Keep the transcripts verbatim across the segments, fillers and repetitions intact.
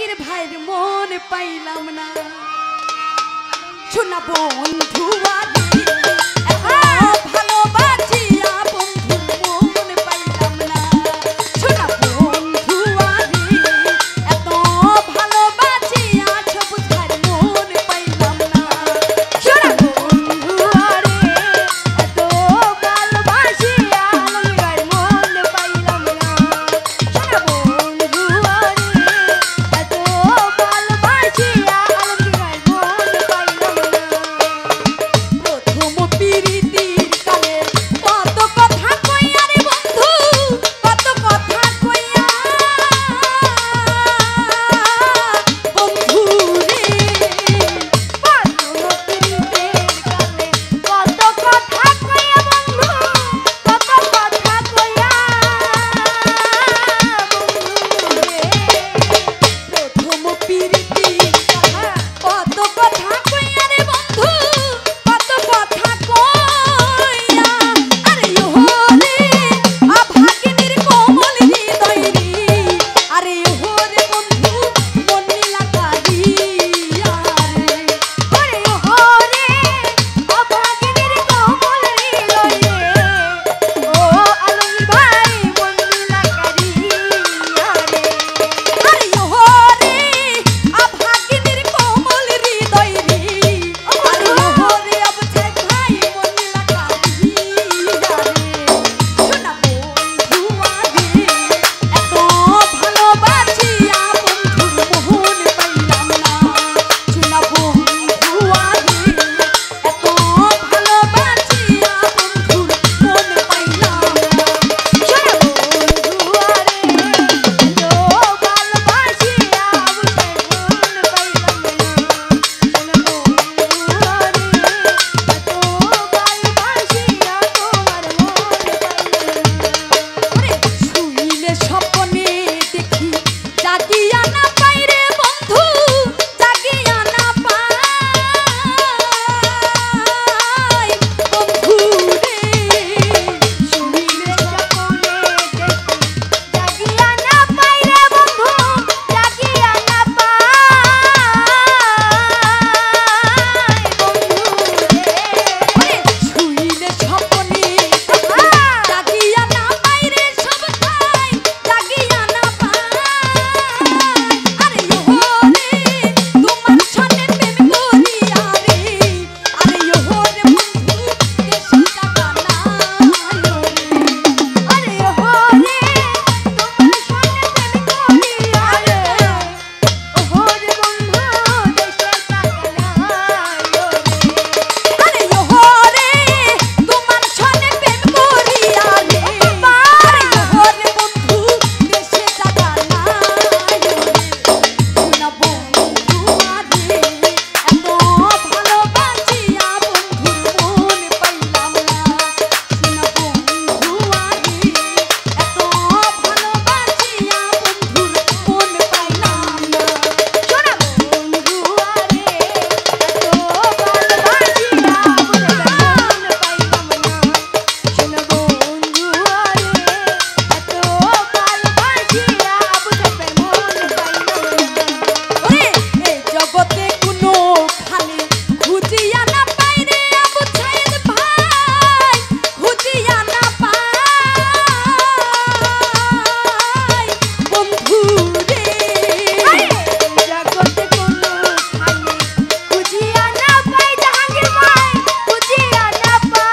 আলমগীর ভাইয়ের মন পাইলাম না শোনা বন্ধু ভালোবাসিয়া বন্ধুর মন পাইলাম না শোনা বন্ধু এত ভালোবাসিয়া সবুজ ভাইয়ের মন পাইলাম না শোনা বন্ধু এত ভালোবাসিয়া আলমগীর মন পাইলাম না শোনা বন্ধু এত ভালোবাসিয়া আলমগীর মন পাইলাম না প্রথম পিরিতির কালে কত কথা কইয়া রে বন্ধু কত কথা কইয়া বন্ধু রে প্রথম পিরিতির কালে কত কথা কইয়া বন্ধু কত কথা কইয়া বন্ধু রে প্রথম পিরিতির কালে কত কথা কইয়া রে বন্ধু কত কথা কইয়া আরে ওরে আভাগিনীর কোমল হৃদয় রে আরে ওরে বন্ধু মন লাগাইয়া রে আরে ওরে আভাগিনীর কোমল হৃদয় রে ও আলমগীর ভাই মন লাগাইয়া রে আরে ওরে আভাগিনীর কোমল হৃদয় রে আরে ওরে আবছে ভাই মন লাগাইয়া রে শোনা বন্ধু আগে এত ভালোবাসিয়া বন্ধুর মন পাইলাম না শোনা বন্ধু আগে এত ভালোবাসিয়া বন্ধুর মন পাইলাম না শোনা বন্ধু আরে এত ভালোবাসিয়া বন্ধুর মন পাইলাম না শোনা বন্ধু আরে এত ভালোবাসিয়া তোমার মন পাইলাম না ওরে শুইলে স্বপ্নে দেখি জাগিয়া না পাই রে বন্ধু জাগিয়া না পাই বন্ধু রে শুইলে স্বপ্নে দেখি জাগিয়া না পাই রে বন্ধু জাগিয়া না পাই বন্ধু রে ওরে শুইলে স্বপ্নে জাগিয়া না পাই রে সব খাই জাগিয়া না পাই আরে ওরে তোমার সনে প্রেম করিয়া রে আরে ওরে বন্ধু দেশে টাকা নাই রে আরে ওরে তোমার সনে প্রেম করিয়া রে ওরে বন্ধু দেশে টাকা নাই রে আরে ওরে তোমার সনে প্রেম করিয়া রে আরে ওরে বন্ধু দেশে টাকা নাই রে শোনা বন্ধু আরে এত ভালোবাসিয়া বন্ধুর মন পাইলাম না শোনা বন্ধু আরে এত ভালোবাসিয়া বন্ধুর মন পাইলাম না শোনা বন্ধু আরে এত ভালোবাসিয়া বন্ধুর মন পাইলাম না শোনা বন্ধু আরে এত ভালোবাসিয়া বুঝাবে মন পাইলাম না ওরে এই জগতে কোনো খালে খুঁজিয়া না পাই রে আবু সাইদ ভাই খুঁজিয়া না পাই বন্ধু রে জগতে কোনো খালে খুঁজিয়া না পাই জাহাঙ্গীর ভাই খুঁজিয়া না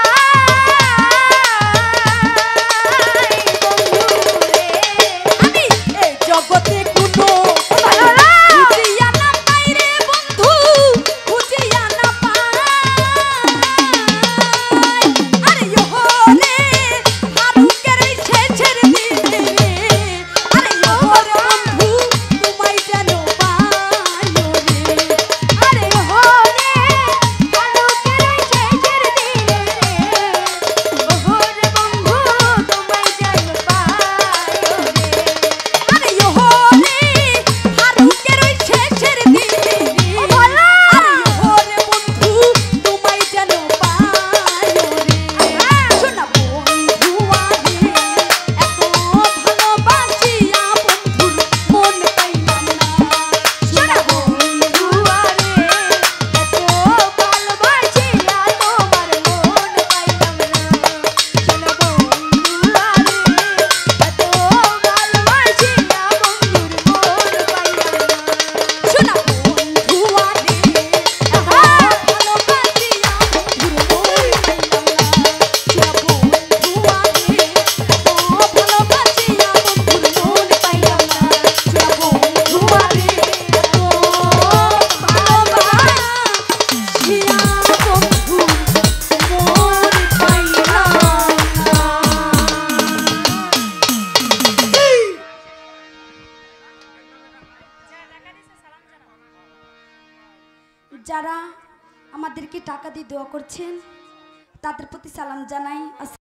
পাই বন্ধু রে আমি এই জগতে কোনো খুঁজিয়া না পাই রে বন্ধু খুঁজিয়া না পাই আরে ওরে ফারুকের এই শেষের দিনে রে আরে ওরে বন্ধু তোমায় যেন পাই রে আরে ওরে ফারুকের এই শেষের দিনে রে ওরে বন্ধু তোমায় যেন পাই রে আরে ওরে যারা আমাদেরকে টাকা দিয়ে দোয়া করছেন তাদের প্রতি সালাম জানাই।